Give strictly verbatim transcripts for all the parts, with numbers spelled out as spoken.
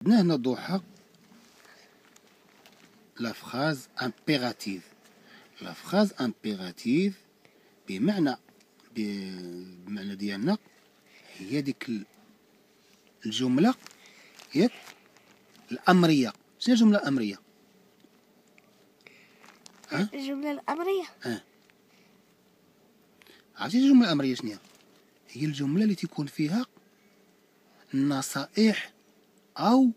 عندنا هنا ضحى لا فراز امبيراتيف. لا فراز امبيراتيف بمعنى بمعنى ديالنا هي ديك الجملة ياك الأمرية. شنو الجملة الأمرية؟ ها؟ الجملة الأمرية اه عرفتي الجملة الأمرية شنو هي؟ هي الجملة اللي تيكون فيها النصائح أو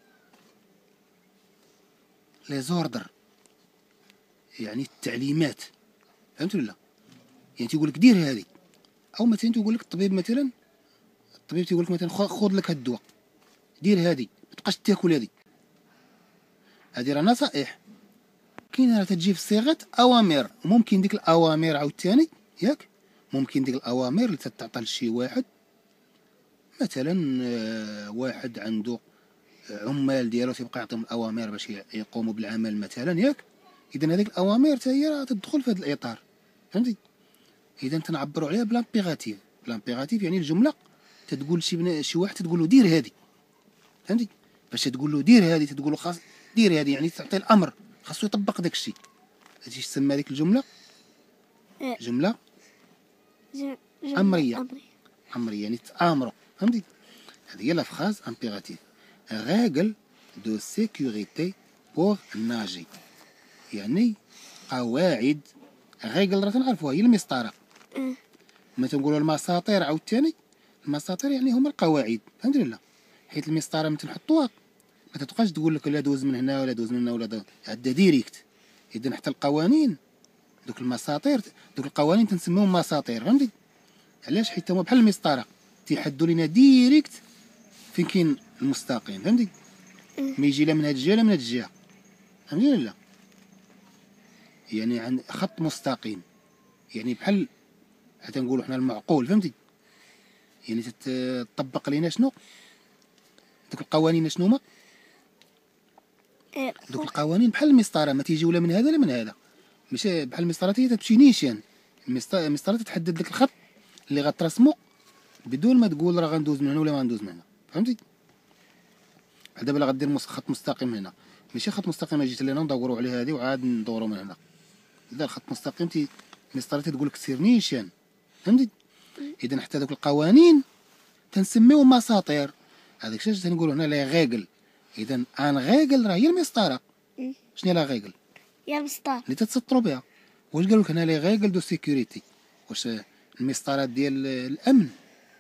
لي زوردر، يعني التعليمات، فهمت ولا؟ يعني تيقول لك دير هذه، أو مثلا تيقول لك الطبيب مثلا الطبيب تيقول لك مثلا خذ لك هاد الدواء، دير هذه، ما تبقاش تاكل هذه. هذه راه نصائح. كاين راه تجي في صيغه اوامر. ممكن ديك الاوامر عاوتاني ياك ممكن ديك الاوامر اللي تتعطى لشي واحد، مثلا آه، واحد عنده عمال ديالو تيبقى يعطيهم الاوامر باش يقوموا بالعمل مثلا ياك. اذا هذيك الاوامر حتى هي راه تدخل في هذا الاطار، فهمتي؟ اذا تنعبروا عليها بلامبيغاتيف. بلامبيغاتيف يعني الجمله تتقول شي بنا شي واحد تقول له دير هذه، فهمتي؟ باش تقول له دير هذه تقول له خاص دير هذه، يعني تعطي الامر خاصو يطبق داك الشيء. هادشي تسمى ديك الجمله جمله امريه. امريه يعني تامروا، فهمتي؟ هذه هي لا فراز امبيراتيف. ريغل دو سيكوريتي بور ناجي، يعني قواعد. ريغل راه تنعرفوها هي المسطره. ما تنقولوا المساطير عاوتاني، المساطير يعني هما القواعد، فهمت ولا؟ حيت المسطره ملي تنحطوها ما تبقاش تقول لك لا دوز من هنا ولا دوز من هنا ولا دوز، عندها ديريكت. اذا حتى القوانين دوك المساطير دوك القوانين تنسميهم مساطير، فهمتي؟ علاش؟ حيت هما بحال المسطره تيحدوا لينا ديريكت فين كاين المستقيم، فهمتي؟ ما يجي لا من هاد الجهه لا من هاد الجهه، فهمتي ولا لا؟ يعني عند خط مستقيم، يعني بحال حتى نقولوا حنا المعقول، فهمتي؟ يعني تطبق لينا شنو دوك القوانين شنو هما؟ دوك القوانين بحال المسطره ما تيجيو لا من هذا لا من هذا، ماشي بحال المسطره هي تمشي نيشان. المسطره تتحدد لك الخط اللي غترسمو بدون ما تقول راه غندوز من هنا ولا ما غندوز من هنا، فهمتي؟ دابا الا غدير خط مستقيم هنا، ماشي خط مستقيم جيت لهنا ندوروا عليه هذه وعاد ندوروا من هنا، لا الخط مستقيم تي المسطره تقول لك سير نيشان، فهمتي؟ اذا حتى دوك القوانين تنسميوهم مساطير. هذاك الشيء تنقولوا هنا لي غيغل. اذا ان غيغل راه هي المسطره. شنو هي لا غيغل؟ هي المسطره اللي تتسطروا بها. واش قالوا لك هنا لي غيغل دو سيكوريتي؟ واش المسطرات ديال الامن؟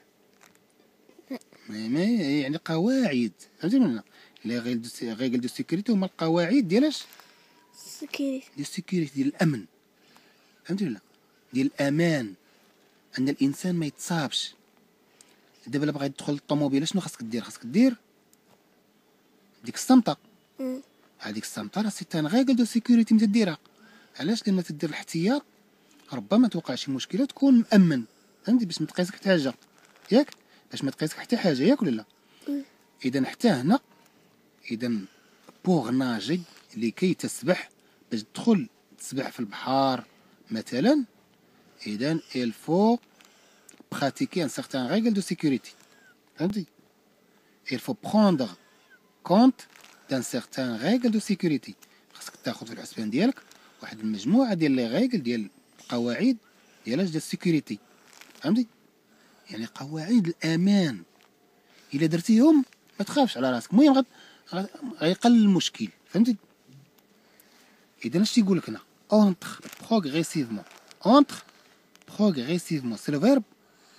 ما يعني قواعد، فهمتي ولا؟ لي غيغل دو غيغل دو سيكوريتي هما القواعد ديال اش؟ السكيورتي. ديال السيكوريتي ديال الامن، فهمتي ولا؟ ديال الامان، ان الانسان ما يتصابش. دابا الا بغيت تدخل للطوموبيله شنو خاصك دير؟ خاصك دير ديك الصمطه. هذيك الصمطه راه سي ان غيغل دو سيكوريتي ملي تديرها. علاش؟ لان تدير الاحتياط ربما توقع شي مشكله تكون مأمن، فهمتي؟ باش ما تقيسك حتى حاجه ياك، باش ما تقيسك حتى حاجه ياك ولا لا؟ اذا حتى هنا اذا بوغ ناجي لكي تسبح، باش تدخل تسبح في البحر مثلا، اذا il faut pratiquer un certain règle de sécurité، فهمتي؟ il faut prendre compte d'un certain règle de sécurité. خاصك تاخذ في الحسبان ديالك واحد المجموعه ديال لي ريغل ديال القواعد ديال اش ديال السيكوريتي، فهمتي؟ يعني قواعد الامان الا درتيهم ما تخافش على راسك. المهم غيقل المشكل، فهمتي؟ اذا اش تيقول لك هنا؟ اونتر بروغريسيفمون. اونتر بروغريسيفمون سي لو فيرب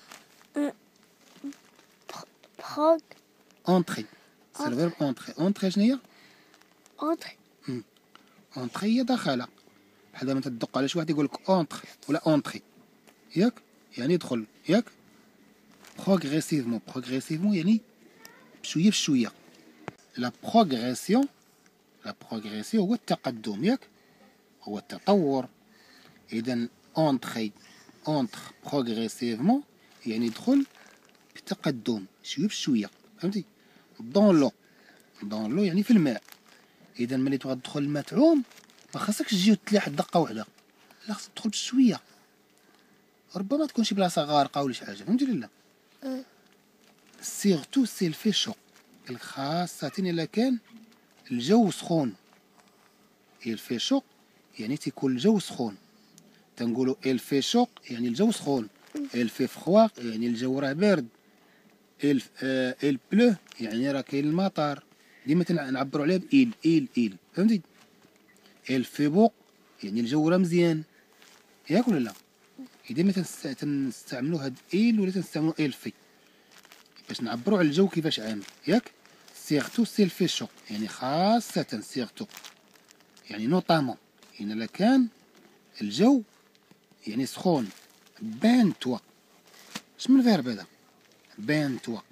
بروغ اونتري، سي لو فيرب اونتري. اونتري شنو هي؟ اونتري اونتري هي دخل. بحال دابا انت تدق على شي واحد يقول لك اونتري ولا اونتري ياك، يعني يدخل ياك. بروغريسيفمون بروغريسيفمون يعني بشويه بشويه. لا بروغريسيون لا بروغريسيون هو التقدم ياك، هو التطور. اذا اونتري اونتر بروغريسيفمون يعني يدخل بتقدم شويه بشويه، فهمتي؟ دون لو دون لو يعني في الماء. اذا ملي تبغى تدخل الماء تعوم ما خاصكش تجي وتلاح دقه واحده، لا خاصك تدخل بشويه، ربما تكون شي بلاصه غارقه ولا شي حاجه، فهمتي ولا لا؟ سيرتو سي الفي شو، قال لك خاصة إلا كان الجو سخون. il fait chaud يعني تيكون الجو سخون. تنقولوا il fait chaud يعني الجو سخون. il fait froid يعني الجو راه بارد. il آه il pleut يعني راه كاين المطر. ديما تنعبروا عليه بإيل إيل إيل فهمتي. il fait beau يعني الجو راه مزيان ياك ولا لا. ديما تنستعملوا هاد إيل ولا تنستعملوا il fait باش نعبروا على الجو كيفاش عامل ياك. سيرتو سي il fait chaud يعني خاصة سيرتو يعني نوطامون يعني إلا كان الجو يعني سخون. بان توا اش من فيرب هذا بان توا.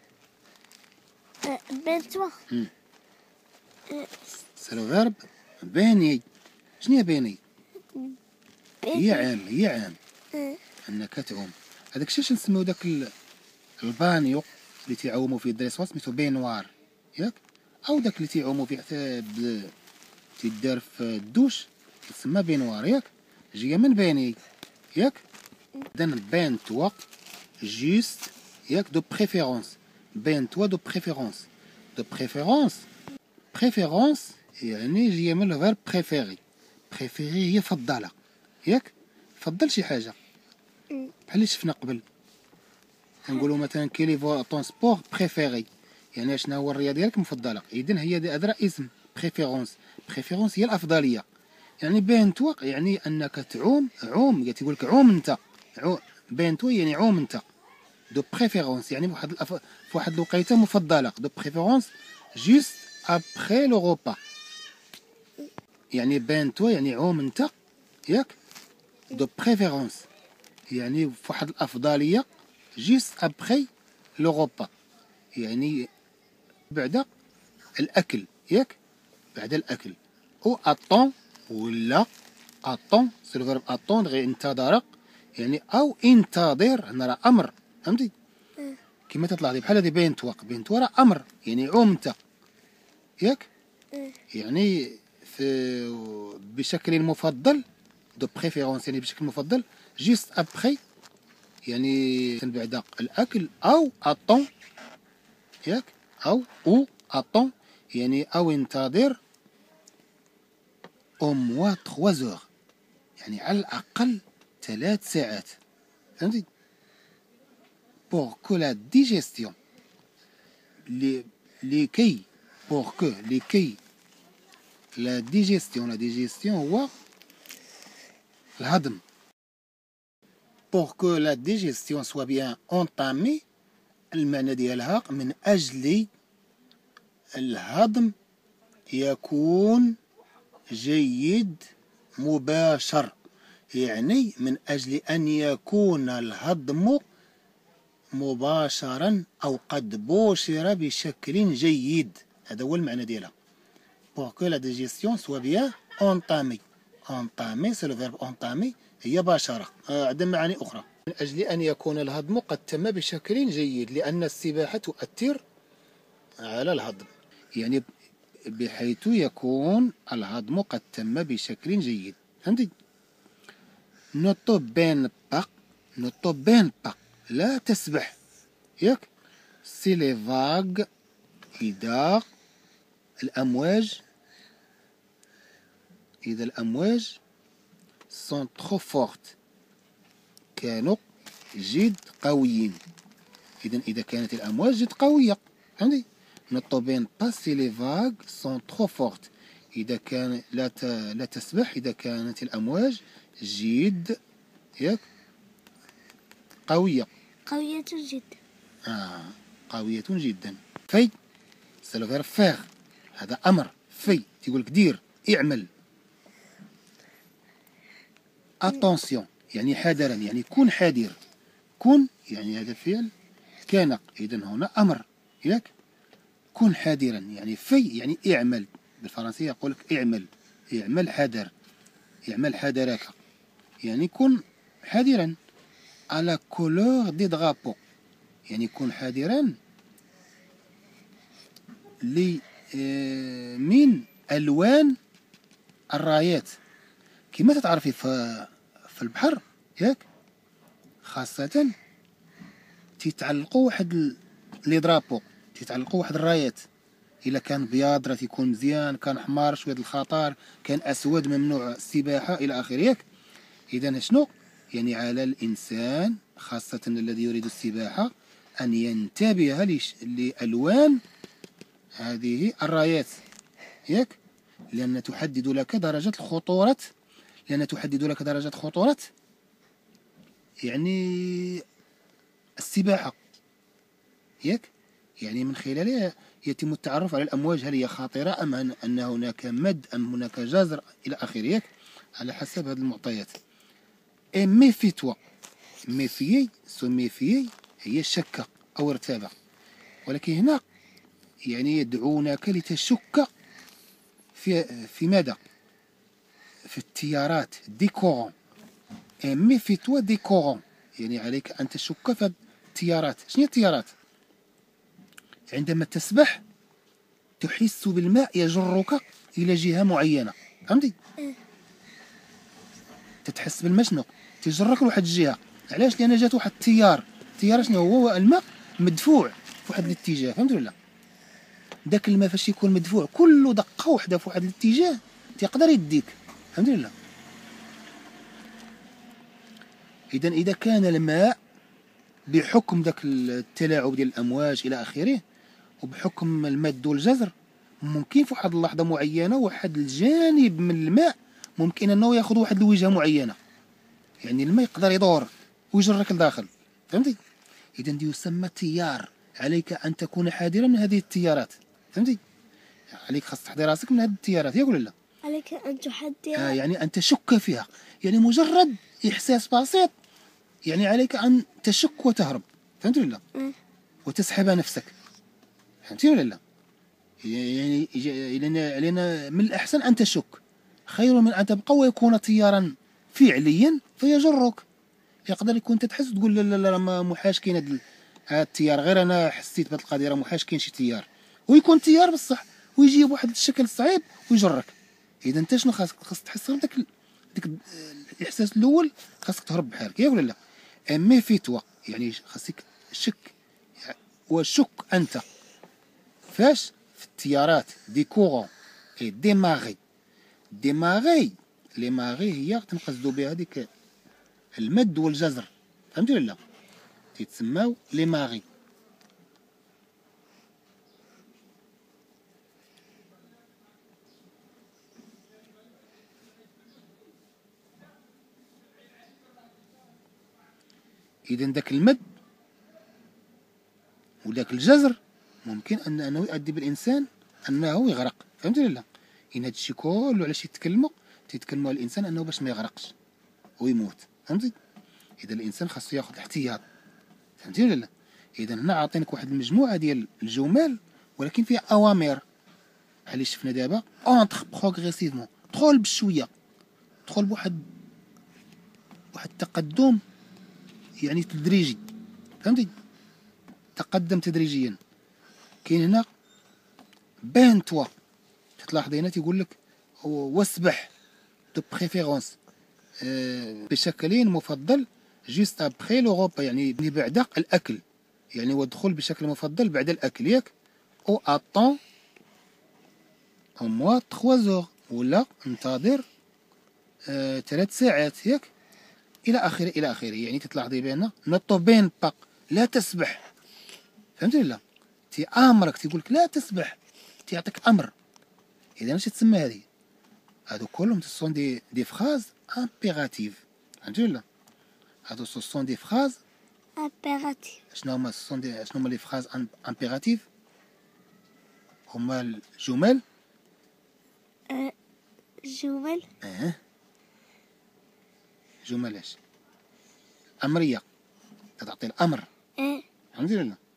بين توا سي لو فيرب باني. شنو هي باني؟ هي عام هي عام انك تعوم. هذاك الشيء نسميو داك البانيو اللي تيعوموا فيه الدراري صغار سميتو بينوار ياك. او داك اللي تيعوموا فيه حتى تيدار في الدوش تسمى بينوار ياك. جايه من باني ياك. اذا بان توا جوست ياك دو بريفيرونس. بان توا دو بريفيرونس. دو بريفيرونس بريفيرونس يعني جايه من الفيرب بريفيري. بريفيري هي فضالة ياك. فضل شي حاجه بحال اللي شفنا قبل. نقولوا مثلا كي لي فوا طون سبور بريفيري يعني شنو هو الرياضه ديالك مفضله. اذا هي هذا اسم بريفيرونس. بريفيرونس هي الافضليه. يعني بين توا يعني انك تعوم. عوم قالت يقول لك عوم انت. بين توا يعني عوم انت. دو بريفيرونس يعني بواحد الأف... في واحد الوقيته مفضله. دو بريفيرونس جوست ابخي لو غوبا. يعني بين توا يعني عوم انت ياك. دو بريفيرونس يعني في واحد الافضليه جوست ابخي لو غوبا يعني بعد الاكل ياك. بعد الاكل. او اتون ولا اتون سي لو فيرب اتون غير انتظر يعني او انتظر هنا راه امر فهمتي. كيما تطلع لي بحال هذه بين توق. بين توا راه امر يعني عوم انت ياك. يعني في بشكل مفضل دو بريفيرونس يعني بشكل مفضل جوست ابخي يعني بعد الاكل او اتون ياك. او او اتون يعني او انتظر او موا ثلاث زور يعني على الاقل ثلاث ساعات فهمتي. pour que la digestion les لكي pour que لكي la digestion la digestion هو الهضم. pour que la digestion soit bien entamée المعنى ديالها من أجل الهضم يكون جيد مباشر. يعني من أجل أن يكون الهضم مباشرا أو قد بوشر بشكل جيد. هذا هو المعنى ديالها. pour que la digestion soit bien entamée. entamée c'est le verbe entamer هي باشرة. عندها معاني أخرى. من أجل أن يكون الهضم قد تم بشكل جيد لأن السباحة تؤثر على الهضم يعني بحيث يكون الهضم قد تم بشكل جيد فهمتي. ne te baigne pas ne te baigne pas لا تسبح ياك. سي لي فاغ إذا الأمواج إذا الأمواج sont trop fortes كانوا جد قويين. إذا إذا كانت الأمواج جد قوية فهمتي. ne te baigne pas si les vagues sont trop fortes. إذا كان لا ت... لا تسبح إذا كانت الأمواج جد ياك قوية. قوية جدا. آه قوية جدا. في سي لو فيرب فيغ هذا أمر. في تيقول لك دير اعمل. اتونسيون يعني حذرا يعني كن حذر. كن يعني هذا الفعل كان إذا هنا أمر ياك. كن حذرا يعني في يعني اعمل. بالفرنسية يقول لك اعمل. اعمل حذر. اعمل حذرك يعني كن حذرا. على كولور دي دغابو يعني كن حذرا لي من ألوان الرايات. كما تتعرفي في في البحر ياك خاصة تيتعلقوا واحد لي درابو تيتعلقوا واحد الرايات الا كان بياض راه تيكون مزيان، كان حمار شويه د الخطر، كان اسود ممنوع السباحه الى اخره ياك. اذا شنو يعني على الانسان خاصه الذي يريد السباحه ان ينتبه لش- لالوان هذه الرايات ياك، لان تحدد لك درجه الخطوره، لان تحدد لك درجه خطوره يعني السباحه ياك. يعني من خلالها يتم التعرف على الأمواج، هل هي خطيرة أم أن أن هناك مد أم هناك جزر إلى آخره ياك، على حسب هذه المعطيات. اي ميفي توا، ميفيي سو ميفيي هي الشكة أو ارتابة، ولكن هنا يعني يدعونك لتشك في في ماذا؟ في التيارات ديكورون. اي ميفي توا ديكورون، يعني عليك أن تشك في التيارات. شنو هي التيارات؟ عندما تسبح تحس بالماء يجرك إلى جهة معينة، فهمتي؟ تتحس بالماء شنو؟ تيجرك لواحد الجهة. علاش؟ لأن جات واحد التيار. التيار شنو هو؟ هو الماء مدفوع في واحد الاتجاه، فهمت ولا؟ داك الماء فاش يكون مدفوع كل دقة واحدة في واحد الاتجاه تيقدر يديك، فهمت ولا؟ إذا إذا كان الماء بحكم داك التلاعب ديال الأمواج إلى آخره، وبحكم المد والجزر، ممكن في واحد اللحظة معينة واحد الجانب من الماء ممكن أنه ياخذ واحد الوجهة معينة، يعني الماء يقدر يدور ويجرك لداخل، فهمتي؟ إذا دي يسمى تيار. عليك أن تكون حذرا من هذه التيارات، فهمتي؟ عليك خاص تحضي راسك من هذه التيارات، ياك ولا لا؟ عليك أن تحدد. آه يعني أن تشك فيها، يعني مجرد إحساس بسيط يعني عليك أن تشك وتهرب، فهمت ولا لا؟ وتسحب نفسك، فهمتي ولا لا؟ يعني لأن علينا من الأحسن أن تشك، خير من أن تبقى ويكون تيارا فعليا فيجرك. يقدر يكون تتحس تقول لا لا لا ما محاش كاين هذا هذا التيار، غير أنا حسيت بهذه القضية راه محاش كاين شي تيار، ويكون تيار بصح ويجي بواحد الشكل صعيب ويجرك. إذا أنت شنو خاصك؟ خاصك تحس غير داك داك الإحساس الأول، خاصك تهرب بحالك، ياك ولا لا؟ أمي في توا يعني خاصك شك، وشك أنت فاش؟ في التيارات دي كورون اي دي ماغي. دي ماغي لي ماغي هي تنقصدو بها ديك المد والجزر، فهمتي ولا لا؟ تيتسماو لي ماغي. اذا داك المد وداك الجزر ممكن ان انه يؤدي بالانسان انه يغرق، فهمتي ولا لا؟ ان هادشي كله علاش يتكلموا؟ تيتكلموا على الانسان انه باش ما يغرقش ويموت، فهمتي؟ اذا الانسان خاصو ياخذ احتياط، فهمتي ولا لا؟ اذا هنا عاطينك واحد المجموعه ديال الجمل ولكن فيها اوامر، بحال اللي شفنا دابا اونتر بروغريسيفمون، دخل بشويه، دخل بواحد واحد التقدم يعني تدريجي، فهمتي؟ تقدم تدريجيا. كاين هنا بين توا، تلاحظ هنا تيقول لك واسبح دو بريفيرونس بشكل مفضل جوست ابخي لو غوبا، يعني بعد الاكل، يعني ودخل بشكل مفضل بعد الاكل ياك. او اتون او موا ثلاثة زور، ولا انتظر آه ثلاث ساعات ياك، الى اخره الى اخره. يعني تتلاحظي بان نوتو بين با لا تسبح، فهمتي ولا؟ تيامرك تيقول لك لا تسبح، تيعطيك امر. اذا اش تسمى هذه؟ هادو كلهم سون دي دي فراز امبيراتيف، فهمتي ولا؟ هادو سون دي فراز impératif. شنو هما سون دي شنو هما لي فراز امبيراتيف؟ هما الجمل آه، جمل اه جمل اش امريه، تعطي الامر، آه، فهمتي ولا؟